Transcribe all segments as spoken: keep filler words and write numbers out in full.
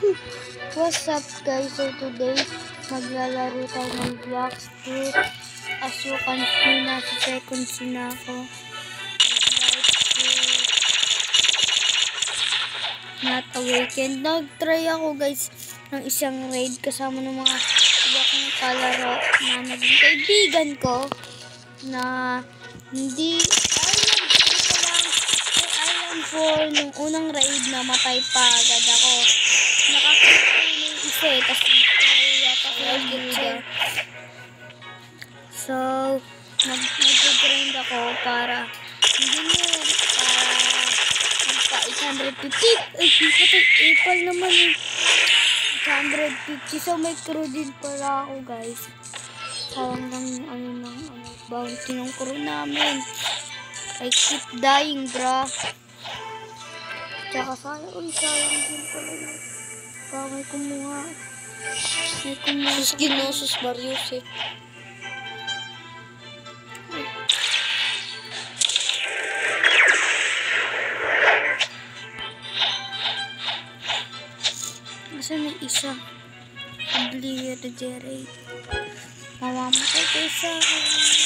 What's up guys? So today, maglalaro tayo ng Blocks two. As you can see, nasa second scene na ako. Not awakened. Nag-try ako guys ng isang raid kasama ng mga iba kong kalaro na naging kaibigan ko na hindi Island four nung unang raid na matay pa agad ako. Nakakita ko yung isa eh, tapos yata ko yung gilda. So, nag-grind ako para hindi nyo, para magpa eight hundred fifty. Ay, patay, ipal naman eh. eight hundred fifty. So, may crew din pala ako guys. Sayang lang yung ano ng ano, bounty ng crew namin. I keep dying, bro. Tsaka sayang, uy, sayang din pala yun. Baka may kumuha. May kumuha. Sus Ginosus Marius eh. Masa may isa? Oblivion to Jerry. Mamamatay kayo sa akin.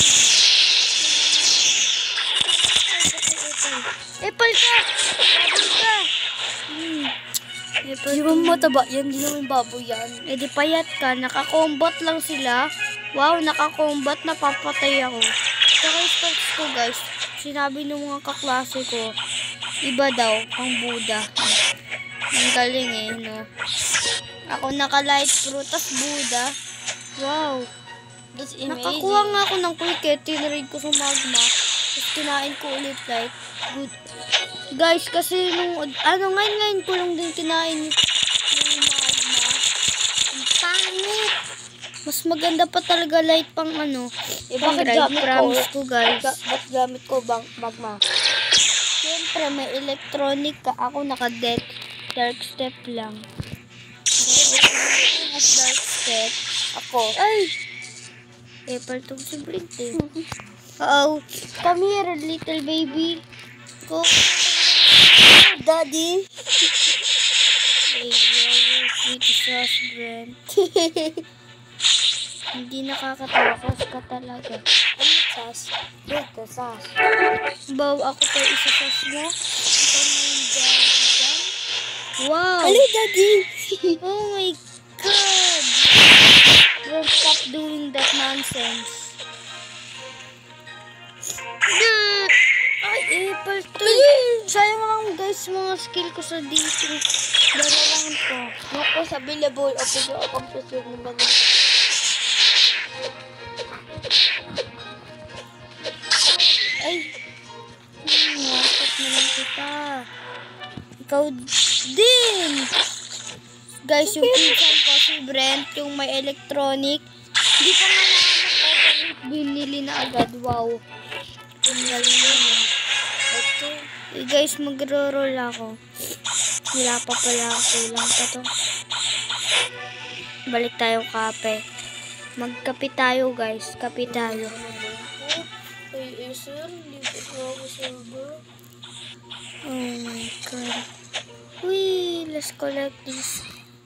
Epal ka! Epal ka! Hmm. Di ba mataba yan? Di naman baboy yan. Eh di payat ka. Nakakombat lang sila. Wow, nakakombat. Napapatay ako. Saka yung stats ko guys. Sinabi ng mga kaklase ko. Iba daw. Ang Buddha. Ang galing eh. No? Ako naka-light pro. Tas Buddha. Wow. That's amazing. Nakakuha nga ako ng quick. Tinraid ko sa magma. Tapos kinain ko ulit like. Good. Guys, kasi nung, ano, ngayon-ngayon ko lang din kinain yung magma. Ang pangit. Mas maganda pa talaga light pang ano. Eh, bakit gamit ko? Promise ko, guys. Ga ba't gamit ko bang magma? Siyempre, may electronic ka. Ako naka-deck. Dark step lang. Dark step. Ako. Ay! Eh, paltong si Brent eh. Uh-oh. Come here, little baby. Go. Daddy. Hey, yo, sweet sauce, Brent. Hindi nakakatawa kasi ka talaga. Ano sas? Dito sas. Baw, ako tayo isa-sas mo. Ikaw na yung daddy dyan. Wow! Ali, Daddy! Oh my God! Don't stop doing that nonsense. Ay, ipal to. Sayang lang guys mga skill ko sa dito. Dalawang to. Naku, sa available o pwede o computer naman. Ay. Hmm, wakot na lang kita. Ikaw din. Guys, yung pinsan ko si Brent, yung may electronic. Hindi pa nga nakakot. Binili na agad. Wow. Ang galing yun. Ito. Eh guys, magro-roll ako. Wala pa pala. Kulang pa to. Balik tayo kape. Magkape tayo guys. Kape tayo. Ay, sir, hindi ko ako server. Oh my God. Wee, let's collect this.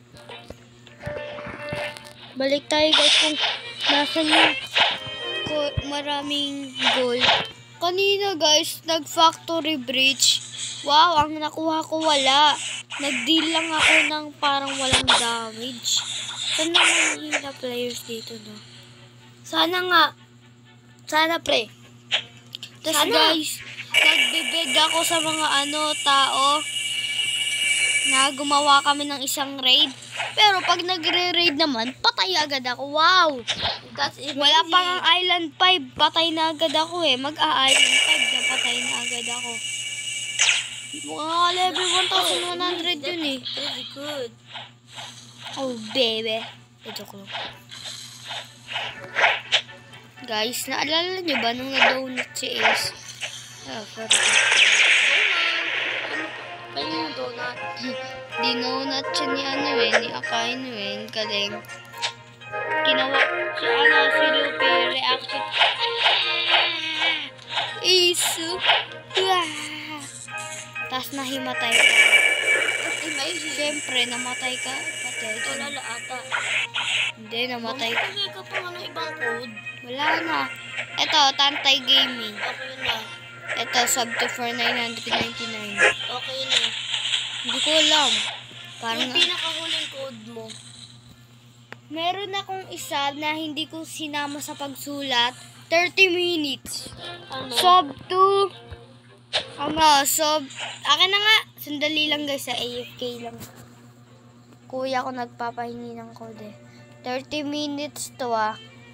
Balik tayo guys kung nasan yung maraming gold. Kanina guys, nag-factory breach. Wow, ang nakuha ko wala. Nag-deal lang ako ng parang walang damage. Saan naman yung hila players dito, no? Sana nga. Sana, pre. Tapos guys, nagbibig ako sa mga ano, tao na gumawa kami ng isang raid. Pero pag nagre-raid naman, patay agad ako. Wow! That's amazing. Wala pa nga Island five, patay na agad ako eh. Mag-a-Island five na patay na agad ako. Mga level one thousand one hundred yun eh. Very good. Oh, baby. Ito ko. Guys, naalala nyo ba nung na-donut si Ace? Ah, sorry. Kaya yung donut. Dinonut siya ni ano eh, ni Akainu eh. Galing. Ginawa si ano, si Lupe reaction. Ace. Tapos nahimatay ko. Ay, may heal. Siyempre, namatay ka. Patay ka. Wala la ata. Hindi, namatay ka. Kasi ka pa nga ng ibang code. Wala na. Ito, Tantay Gaming. Okay na. Ito, sub to for nine ninety-nine. Okay na. Hindi ko alam. Parang Yung pinakahuling code mo. meron akong isa na hindi ko sinama sa pagsulat. thirty minutes. Ano? Sub to... Ano, sub... Akin na nga. Sandali lang guys, sa A F K lang. Kuya ko nagpapahingi ng code eh. thirty minutes to ah.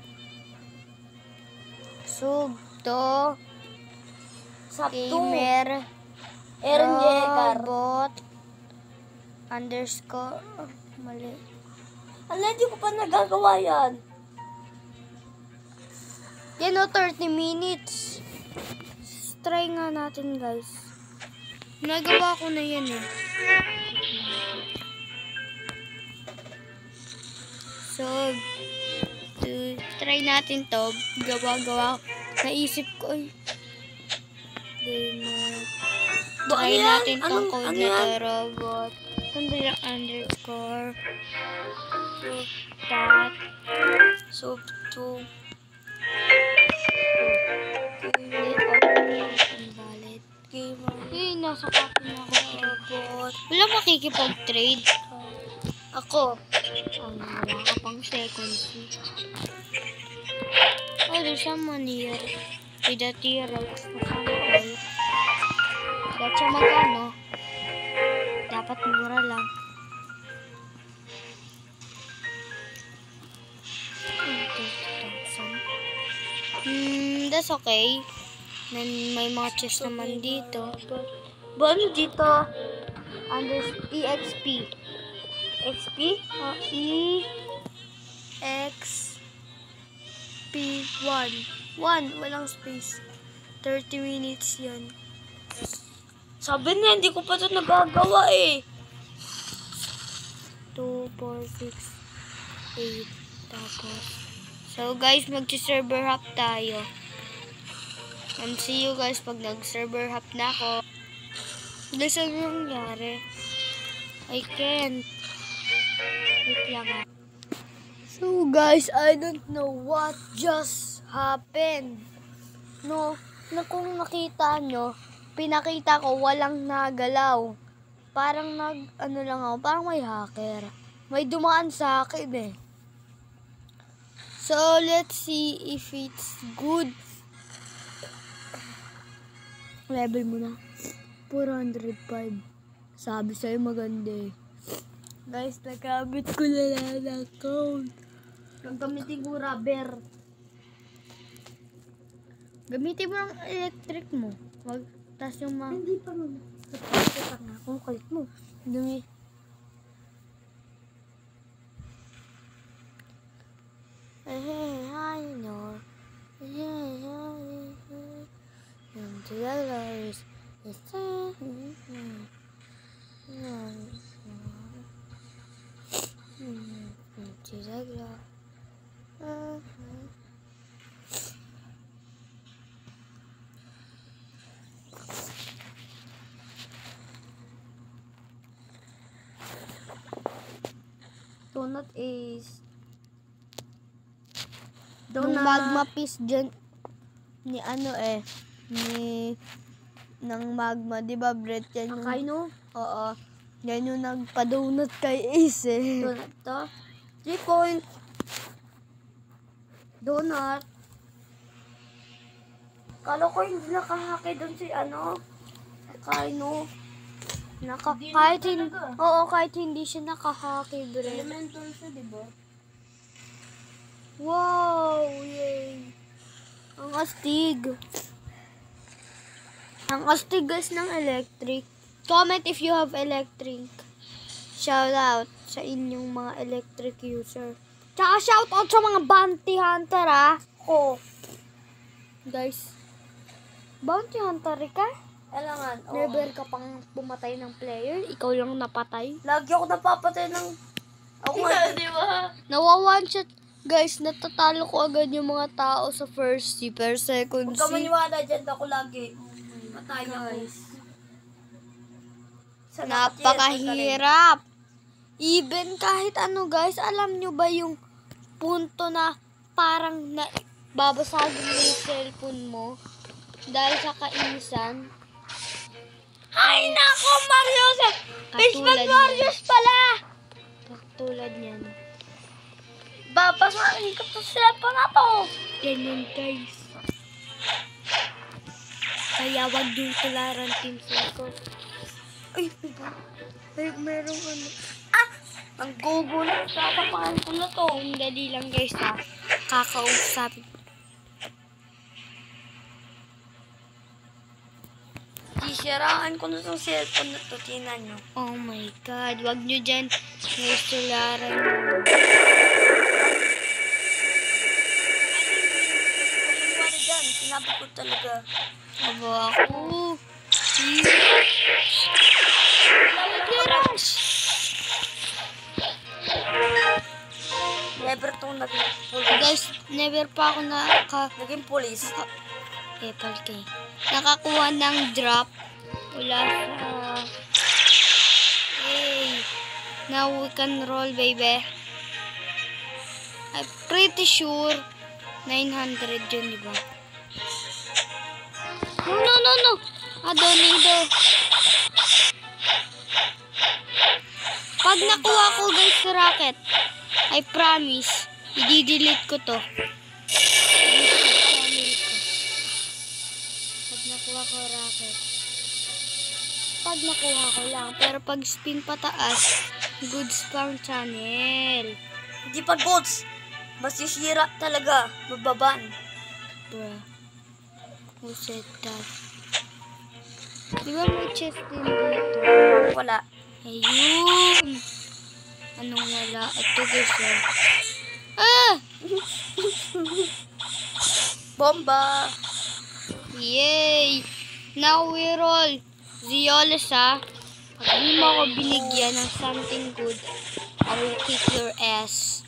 Sub to... Sub to. Gamer... Aaron Yegar. Robot... Underscore... oh, mali. Ala, di ko pa nagagawa yan. Yan o, thirty minutes. Try nga natin, guys. Nagawa ko na yan eh. So, to, try natin to. Gawa-gawa. Naisip ko, ay. Gamer. Do, Try ano yan? natin tong Anong- code ano na to, yan? robot. Under, underscore. Dot. Sub to. Invalid. Gamer. Eh, nasa copy na ako. Robot. Wala makikipag-trade. Ako. Ang wala ka pang second seat. Oh, there's someone here. With a T-Rex. Okay. Dapat siya magkano? Dapat mura lang. thirty thousand. Hmm, that's okay. Then, may mga chest naman dito. Ba, ano dito? Under E X P. X P? Oh, E X P one. one, walang space. thirty minutes yan. Sabi na, hindi ko pa ito nagagawa eh. two, four, six, eight. Tapos. So guys, mag-server hop tayo. And see you guys pag nag-server hop na ako. Guys, ano yung nangyari? I can't. Wait lang ah. So guys, I don't know what just happened. No, na kung nakita nyo, pinakita ko walang nagalaw. Parang nag, ano lang ako, parang may hacker. May dumaan sa akin eh. So, let's see if it's good. Level mo na. four hundred five. Sabi sa'yo maganda eh. Guys, nakabit ko na lang ang account. Gagamitin ko rubber. Gamitin mo ang electric mo. Wag, tas yung mga... Hindi pa naman. Tatak na akong kulit mo. Dumi. Hey, I know. Yeah, yeah, yeah. And to the Lord is to the Lord. Donut is... Yung magma piece dyan ni ano eh ni ng magma, di ba Brett? Yan yung, Akaino? oo, yan yung nagpa-donut kay Ace eh. Donut to? three point. Donut. Kala ko hindi nakahake doon si ano. Akaino. Naka, Hindi kahit naman hindi, talaga. oo, kahit hindi siya nakahaki, Brett. Elemental siya, di ba? Wow, yay. Ang astig. Ang astig guys ng electric. Comment if you have electric. Shout out sa inyong mga electric user. Tsaka shout out sa mga bounty hunter ah. Ko. Guys, bounty hunter ka? Kailangan. oo. Never ka pang pumatay ng player. Ikaw lang napatay. Lagi ako napapatay ng... Ako nga. Di ba? Nawa one shot. Guys, natatalo ko agad yung mga tao sa first C per second Huwag ka C. maniwala dyan. Ako lagi. Patay ako. Sa Napakahirap. Even kahit ano guys, alam nyo ba yung punto na parang na babasagin mo yung cellphone mo dahil sa kainisan? Ay, nako, Marius! Baseball Katulad Marius pala! Katulad niyan. Babasahin ko to cellphone na to. Ganyan guys. Kaya wag yung tularan team ko. Ay, may merong ano. Ah! Ang gugulat. Tatapakan ko na to. Ang dali lang guys ha. Kakausapin. Sisiraan ko na tong cellphone na to. Tingnan nyo. Oh my god. Wag nyo dyan. Guys, tularan mo. Ano dyan? Sinabi ko talaga. Aba ako. Rush! Never tong naging police. Guys, never pa ako naka... Naging police. Eh, palkay. Nakakuha ng drop. Wala sa... Hey. Now we can roll, baby. I'm pretty sure nine hundred yun, di ba? No, no, no, no. Adonido. Pag nakuha ko, guys, sa rocket, I promise, i-delete ko to. Pag nakuha ko rocket. Pag nakuha ko lang. Pero pag spin pataas, goods pang channel. Hindi pa goods. Masisira talaga. Mababan. Bruh. Who said that? Di ba may chest din dito? Wala. Ayun! Anong wala? Ito guys oh. Ah! Bomba. Yay! Now we roll. Zioles ah. Pag di mo ako binigyan ng something good, I will kick your ass.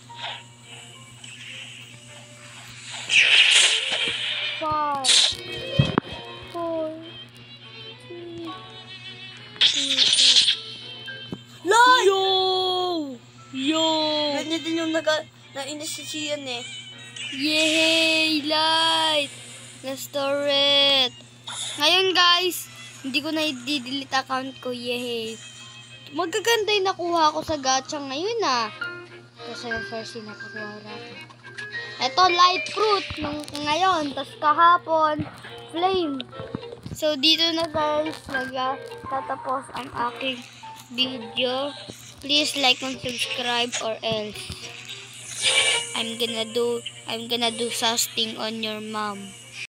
Five. Four. Three. Two. Lord! Yo! Yo! Ganyan din yung naga, nainis si Sian eh. Yay! Light! Restore it! Ngayon guys, hindi ko na i-delete account ko. Yay! Magaganda yung nakuha ko sa gacha ngayon ah. Kasi yung first yung nakakuha natin. Ito, light fruit nung ngayon. Tapos kahapon, flame. So, dito na guys, nagtatapos ang aking video. Please like and subscribe or else I'm gonna do I'm gonna do something on your mom.